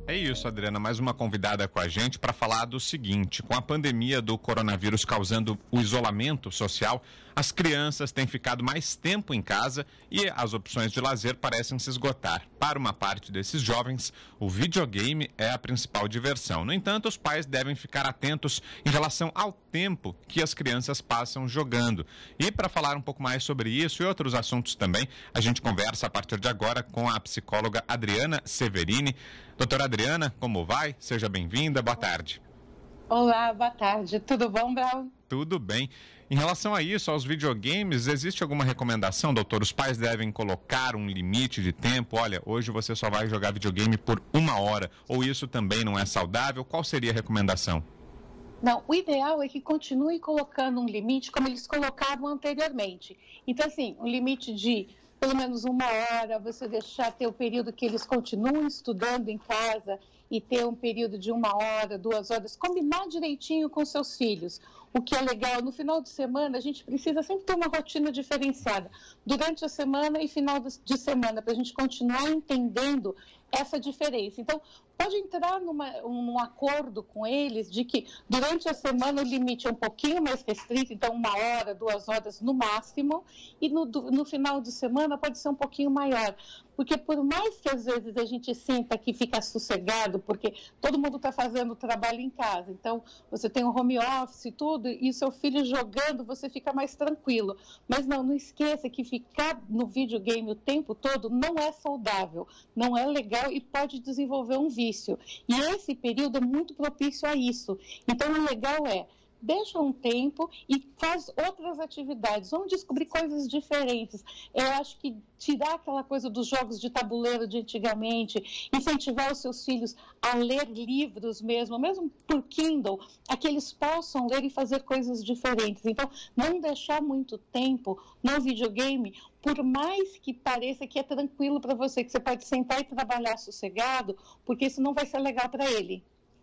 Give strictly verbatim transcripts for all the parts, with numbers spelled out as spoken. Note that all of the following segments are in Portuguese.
É isso, Adriana, mais uma convidada com a gente para falar do seguinte: com a pandemia do coronavírus causando o isolamento social, as crianças têm ficado mais tempo em casa e as opções de lazer parecem se esgotar. Para uma parte desses jovens, o videogame é a principal diversão. No entanto, os pais devem ficar atentos em relação ao tempo que as crianças passam jogando. E para falar um pouco mais sobre isso e outros assuntos também, a gente conversa a partir de agora com a psicóloga Adriana Severini. Doutora Adriana, como vai? Seja bem-vinda, boa tarde. Olá, boa tarde. Tudo bom, Brau? Tudo bem. Em relação a isso, aos videogames, existe alguma recomendação, doutor? Os pais devem colocar um limite de tempo? Olha, hoje você só vai jogar videogame por uma hora, ou isso também não é saudável? Qual seria a recomendação? Não, o ideal é que continue colocando um limite como eles colocavam anteriormente. Então, assim, um limite de pelo menos uma hora, você deixar ter o período que eles continuam estudando em casa e ter um período de uma hora, duas horas, combinar direitinho com seus filhos. O que é legal, no final de semana, a gente precisa sempre ter uma rotina diferenciada, durante a semana e final de semana, para a gente continuar entendendo essa diferença. Então, pode entrar numa, num acordo com eles de que durante a semana o limite é um pouquinho mais restrito, então uma hora, duas horas no máximo, e no, no final de semana pode ser um pouquinho maior. Porque por mais que às vezes a gente sinta que fica sossegado, porque todo mundo está fazendo trabalho em casa, então você tem o home office e tudo, e seu filho jogando, você fica mais tranquilo. Mas não, não esqueça que ficar no videogame o tempo todo não é saudável, não é legal e pode desenvolver um vício. E esse período é muito propício a isso. Então o legal é, deixa um tempo e faz outras atividades, vamos descobrir coisas diferentes. Eu acho que tirar aquela coisa dos jogos de tabuleiro de antigamente, incentivar os seus filhos a ler livros mesmo, mesmo por Kindle, a que eles possam ler e fazer coisas diferentes. Então, não deixar muito tempo no videogame, por mais que pareça que é tranquilo para você, que você pode sentar e trabalhar sossegado, porque isso não vai ser legal para ele.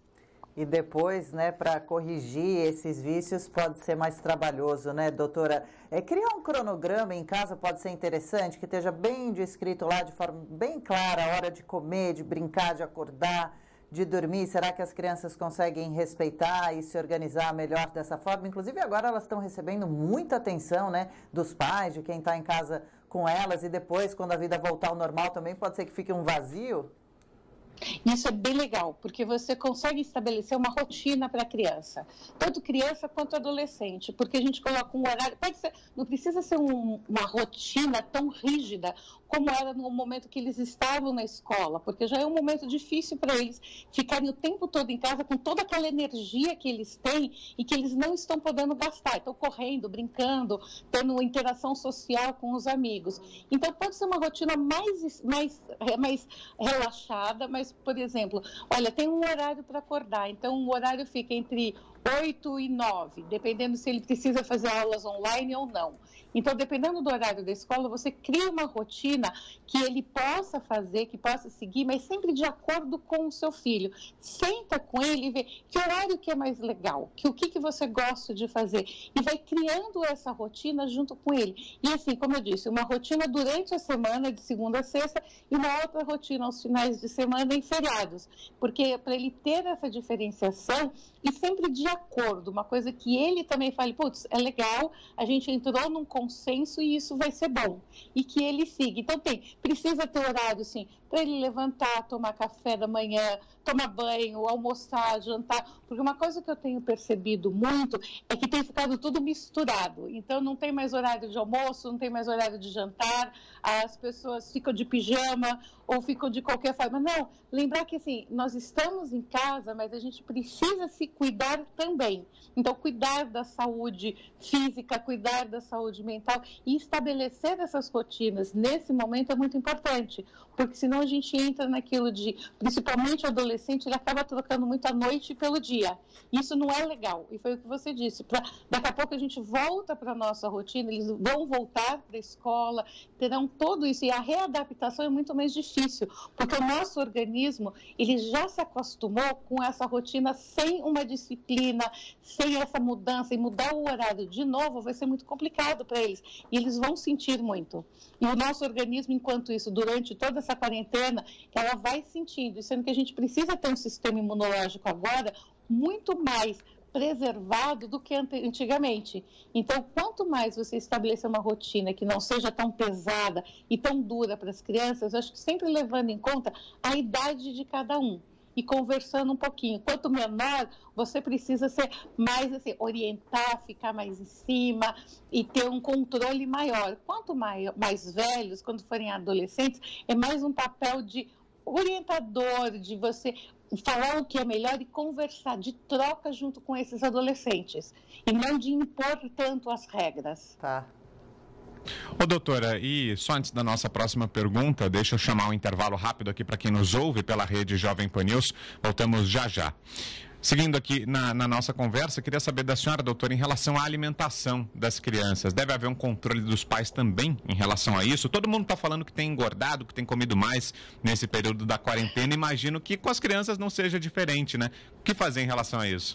E depois, né, para corrigir esses vícios pode ser mais trabalhoso, né, doutora? É, criar um cronograma em casa pode ser interessante, que esteja bem descrito lá de forma bem clara, a hora de comer, de brincar, de acordar, de dormir. Será que as crianças conseguem respeitar e se organizar melhor dessa forma? Inclusive agora elas estão recebendo muita atenção, né, dos pais, de quem está em casa com elas, e depois, quando a vida voltar ao normal, também pode ser que fique um vazio. Isso é bem legal, porque você consegue estabelecer uma rotina para a criança, tanto criança quanto adolescente, porque a gente coloca um horário, pode ser, não precisa ser um, uma rotina tão rígida como era no momento que eles estavam na escola, porque já é um momento difícil para eles ficarem o tempo todo em casa com toda aquela energia que eles têm e que eles não estão podendo gastar, estão correndo, brincando, tendo uma interação social com os amigos. Então pode ser uma rotina mais, mais, mais relaxada, mas, por exemplo, olha, tem um horário para acordar, então o horário fica entre oito e nove, dependendo se ele precisa fazer aulas online ou não. Então, dependendo do horário da escola, você cria uma rotina que ele possa fazer, que possa seguir, mas sempre de acordo com o seu filho. Senta com ele e vê que horário que é mais legal, que o que, que você gosta de fazer, e vai criando essa rotina junto com ele. E assim, como eu disse, uma rotina durante a semana, de segunda a sexta, e uma outra rotina aos finais de semana e feriados, porque para ele ter essa diferenciação e sempre de acordo, uma coisa que ele também fale, putz, é legal, a gente entrou num consenso e isso vai ser bom, e que ele siga. Então tem, precisa ter horário, sim, para ele levantar, tomar café da manhã, tomar banho, almoçar, jantar, porque uma coisa que eu tenho percebido muito é que tem ficado tudo misturado, então não tem mais horário de almoço, não tem mais horário de jantar, as pessoas ficam de pijama ou ficam de qualquer forma. Não, lembrar que assim, nós estamos em casa, mas a gente precisa se cuidar também. Então, cuidar da saúde física, cuidar da saúde mental e estabelecer essas rotinas nesse momento é muito importante, porque senão a gente entra naquilo de, principalmente o adolescente, ele acaba trocando muito a noite pelo dia. Isso não é legal, e foi o que você disse. Pra, daqui a pouco a gente volta para a nossa rotina, eles vão voltar para a escola, terão tudo isso, e a readaptação é muito mais difícil, porque o nosso organismo, ele já se acostumou com essa rotina sem uma disciplina, sem essa mudança, e mudar o horário de novo vai ser muito complicado para eles, e eles vão sentir muito. E o nosso organismo, enquanto isso, durante toda essa essa quarentena, ela vai sentindo, sendo que a gente precisa ter um sistema imunológico agora muito mais preservado do que antigamente. Então, quanto mais você estabelecer uma rotina que não seja tão pesada e tão dura para as crianças, eu acho que sempre levando em conta a idade de cada um e conversando um pouquinho. Quanto menor, você precisa ser mais assim, orientar, ficar mais em cima e ter um controle maior. Quanto mais, mais velhos, quando forem adolescentes, é mais um papel de orientador, de você falar o que é melhor e conversar, de troca junto com esses adolescentes, e não de impor tanto as regras. Tá. Ô, doutora, e só antes da nossa próxima pergunta, deixa eu chamar um intervalo rápido aqui para quem nos ouve pela rede Jovem Pan News. Voltamos já já. Seguindo aqui na, na nossa conversa, queria saber da senhora, doutora, em relação à alimentação das crianças. Deve haver um controle dos pais também em relação a isso? Todo mundo está falando que tem engordado, que tem comido mais nesse período da quarentena. Imagino que com as crianças não seja diferente, né? O que fazer em relação a isso?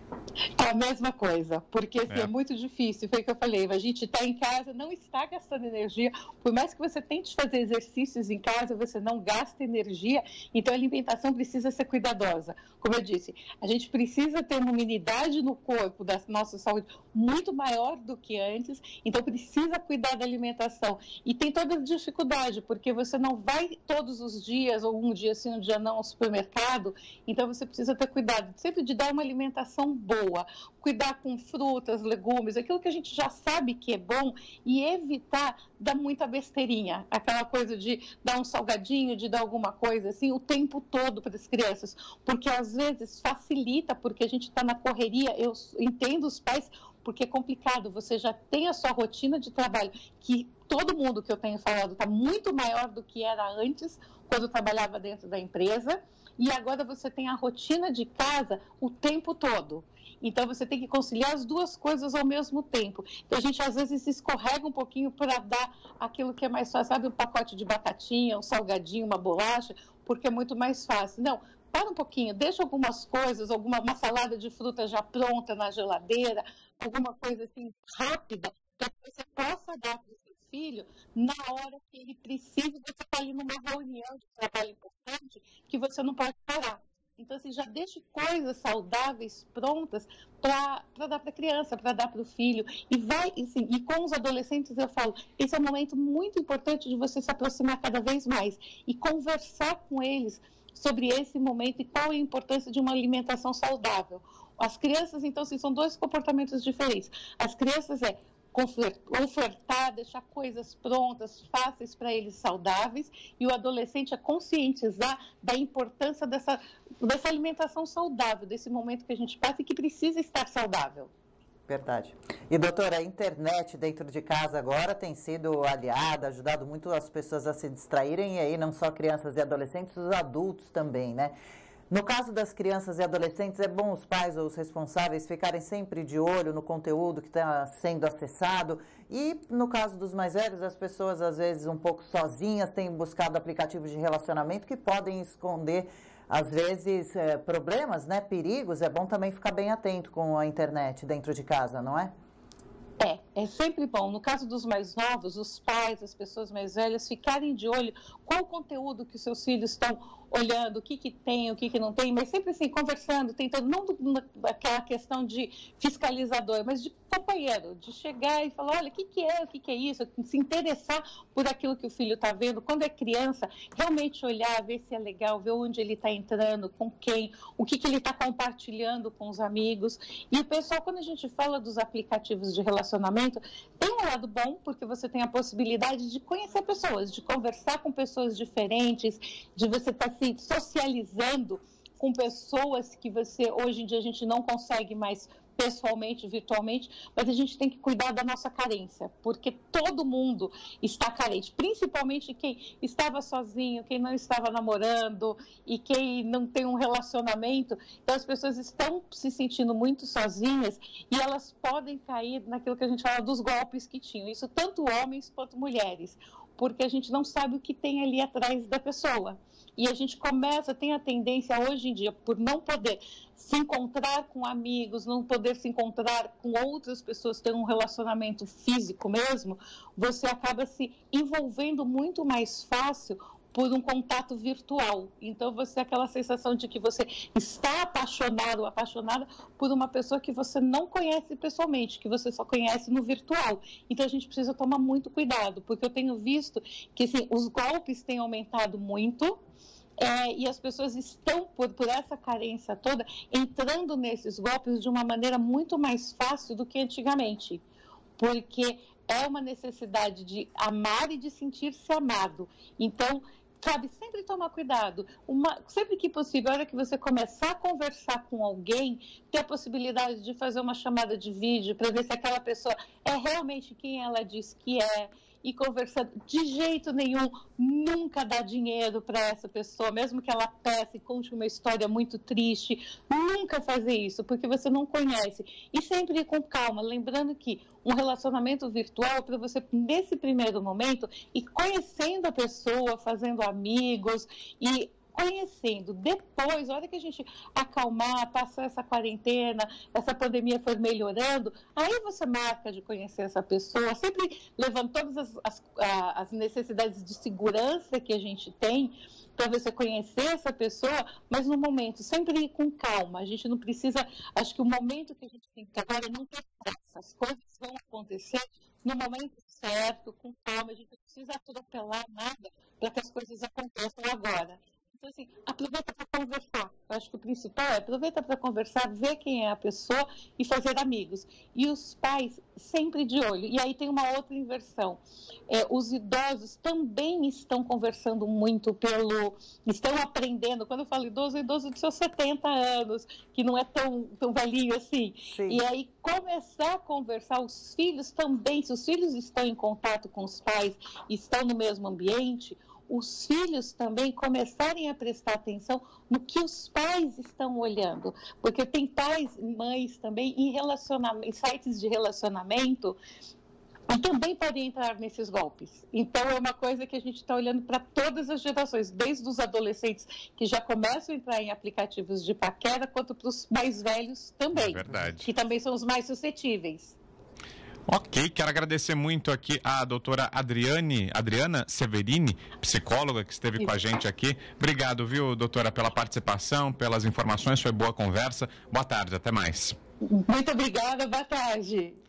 É a mesma coisa, porque assim, é. é muito difícil, foi o que eu falei, a gente está em casa, não está gastando energia, por mais que você tente fazer exercícios em casa, você não gasta energia, então a alimentação precisa ser cuidadosa. Como eu disse, a gente precisa ter uma imunidade no corpo da nossa saúde muito maior do que antes, então precisa cuidar da alimentação. E tem toda a dificuldade, porque você não vai todos os dias, ou um dia sim, um dia não, ao supermercado, então você precisa ter cuidado sempre de dar uma alimentação boa, cuidar com frutas, legumes, aquilo que a gente já sabe que é bom e evitar dar muita besteirinha, aquela coisa de dar um salgadinho, de dar alguma coisa assim o tempo todo para as crianças, porque às vezes facilita, porque a gente está na correria, eu entendo os pais, porque é complicado, você já tem a sua rotina de trabalho, que todo mundo que eu tenho falado está muito maior do que era antes, quando trabalhava dentro da empresa, e agora você tem a rotina de casa o tempo todo. Então, você tem que conciliar as duas coisas ao mesmo tempo. Então, a gente, às vezes, escorrega um pouquinho para dar aquilo que é mais fácil, sabe? Um pacote de batatinha, um salgadinho, uma bolacha, porque é muito mais fácil. Não, para um pouquinho, deixa algumas coisas, alguma uma salada de fruta já pronta na geladeira, alguma coisa assim rápida, para que você possa dar para o seu filho na hora que ele precisa. Você está ali numa reunião de trabalho importante que você não pode parar. Então, assim, já deixe coisas saudáveis prontas para dar para a criança, para dar para o filho. E vai, assim, e com os adolescentes eu falo, esse é um momento muito importante de você se aproximar cada vez mais e conversar com eles sobre esse momento e qual é a importância de uma alimentação saudável. As crianças, então, assim, são dois comportamentos diferentes. As crianças é ofertar, deixar coisas prontas, fáceis para eles, saudáveis, e o adolescente é conscientizar da importância dessa, dessa alimentação saudável, desse momento que a gente passa e que precisa estar saudável. Verdade. E, doutora, a internet dentro de casa agora tem sido aliada, ajudado muito as pessoas a se distraírem, e aí não só crianças e adolescentes, os adultos também, né? No caso das crianças e adolescentes, é bom os pais ou os responsáveis ficarem sempre de olho no conteúdo que está sendo acessado. E no caso dos mais velhos, as pessoas às vezes um pouco sozinhas têm buscado aplicativos de relacionamento que podem esconder, às vezes, é, problemas, né, perigos. É bom também ficar bem atento com a internet dentro de casa, não é? É, é sempre bom. No caso dos mais novos, os pais, as pessoas mais velhas, ficarem de olho qual o conteúdo que os seus filhos estão olhando, o que que tem, o que que não tem, mas sempre assim, conversando, tentando, não aquela questão de fiscalizador, mas de companheiro, de chegar e falar, olha, o que que é, o que que é isso, se interessar por aquilo que o filho está vendo. Quando é criança, realmente olhar, ver se é legal, ver onde ele está entrando, com quem, o que que ele está compartilhando com os amigos. E o pessoal, quando a gente fala dos aplicativos de relacionamento, tem um lado bom, porque você tem a possibilidade de conhecer pessoas, de conversar com pessoas diferentes, de você estar tá se socializando com pessoas que você, hoje em dia, a gente não consegue mais pessoalmente, virtualmente, mas a gente tem que cuidar da nossa carência, porque todo mundo está carente, principalmente quem estava sozinho, quem não estava namorando e quem não tem um relacionamento. Então, as pessoas estão se sentindo muito sozinhas e elas podem cair naquilo que a gente fala dos golpes que tinham, isso tanto homens quanto mulheres, porque a gente não sabe o que tem ali atrás da pessoa. E a gente começa, tem a tendência hoje em dia, por não poder se encontrar com amigos, não poder se encontrar com outras pessoas, ter um relacionamento físico mesmo, você acaba se envolvendo muito mais fácil por um contato virtual. Então, você tem aquela sensação de que você está apaixonado ou apaixonada por uma pessoa que você não conhece pessoalmente, que você só conhece no virtual. Então, a gente precisa tomar muito cuidado, porque eu tenho visto que assim, os golpes têm aumentado muito. É, e as pessoas estão, por, por essa carência toda, entrando nesses golpes de uma maneira muito mais fácil do que antigamente. Porque é uma necessidade de amar e de sentir-se amado. Então, sabe, sempre tomar cuidado. Uma, sempre que possível, a hora que você começar a conversar com alguém, ter a possibilidade de fazer uma chamada de vídeo para ver se aquela pessoa é realmente quem ela diz que é. E conversando, de jeito nenhum, nunca dá dinheiro para essa pessoa, mesmo que ela peça e conte uma história muito triste, nunca fazer isso, porque você não conhece. E sempre ir com calma, lembrando que um relacionamento virtual, para você, nesse primeiro momento, ir conhecendo a pessoa, fazendo amigos e conhecendo. Depois, a hora que a gente acalmar, passar essa quarentena, essa pandemia for melhorando, aí você marca de conhecer essa pessoa, sempre levando todas as, as, as necessidades de segurança que a gente tem para você conhecer essa pessoa, mas no momento, sempre ir com calma. A gente não precisa, acho que o momento que a gente tem que agora não ter pressa, as coisas vão acontecer no momento certo, com calma, a gente não precisa atropelar nada para que as coisas aconteçam agora. Então, assim, aproveita para conversar. Eu acho que o principal é aproveita para conversar, ver quem é a pessoa e fazer amigos. E os pais sempre de olho. E aí tem uma outra inversão. É, os idosos também estão conversando muito pelo... Estão aprendendo. Quando eu falo idoso, é idoso de seus setenta anos, que não é tão, tão velhinho assim. Sim. E aí começar a conversar, os filhos também, se os filhos estão em contato com os pais, estão no mesmo ambiente, os filhos também começarem a prestar atenção no que os pais estão olhando, porque tem pais e mães também em, relacionamento, em sites de relacionamento e também podem entrar nesses golpes. Então, é uma coisa que a gente está olhando para todas as gerações, desde os adolescentes que já começam a entrar em aplicativos de paquera, quanto para os mais velhos também, é verdade. Que também são os mais suscetíveis. Ok, quero agradecer muito aqui a doutora Adriane, Adriana Severini, psicóloga que esteve Isso. com a gente aqui. Obrigado, viu, doutora, pela participação, pelas informações, foi boa conversa. Boa tarde, até mais. Muito obrigada, boa tarde.